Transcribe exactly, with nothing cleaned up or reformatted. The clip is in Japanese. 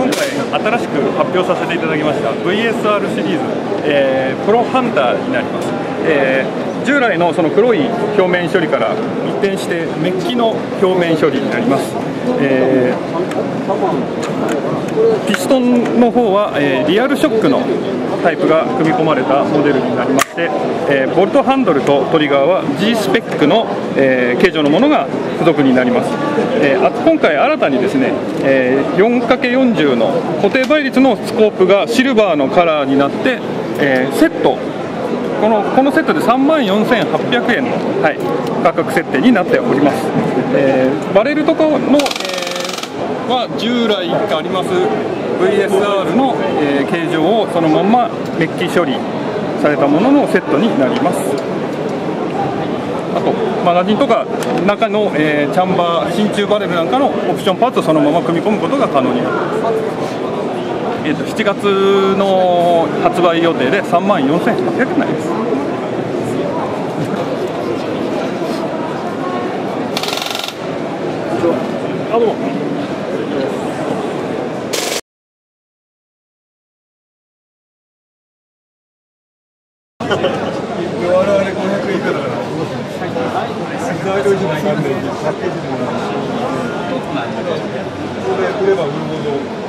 今回新しく発表させていただきました ブイエスアール シリーズ、えー、プロハンターになります。えー、従来のその黒い表面処理から一転してメッキの表面処理になります。えー、ピストンの方は、えー、リアルショックのタイプが組み込まれたモデルになりまして、えー、ボルトハンドルとトリガーは G スペックの、えー、形状のものが付属になります。えー、あ今回新たにですね、えー、よんかけよんじゅう の固定倍率のスコープがシルバーのカラーになって、えー、セットこのこのセットでさんまんよんせんはっぴゃくえんの、はい、価格設定になっております。えー、バレルとかの、えー、は従来あります ブイエスアール の、えー、形状をそのままメッキ処理されたもののセットになります。あとマガジンとか中の、えー、チャンバー真鍮バレルなんかのオプションパーツをそのまま組み込むことが可能になります。えー、としちがつの発売予定でさんまんよんせんはっぴゃくえんになります。あ、どうも。我々ごひゃくえん以下だから、材料費もかかんないし、パッケージもないし、ここで売れば売るほど。